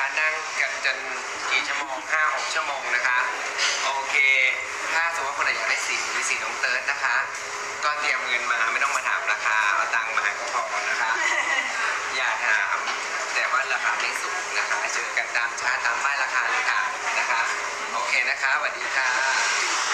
นะคะนั่งกันจนกี่ชั่วโมง5-6 ชั่วโมงนะคะโอเคถ้าสมมติว่าคนไหนอยากได้สีน้องเติร์ดนะคะก็เตรียมเงินมาไม่ต้องมาถามราคาเอาตังค์มาก็พอนะคะอย่าถามแต่ว่าราคาไม่สูงนะคะเจอกันตามชาร์ตตามป้ายราคาเลยค่ะนะคะโอเคนะคะสวัสดีค่ะ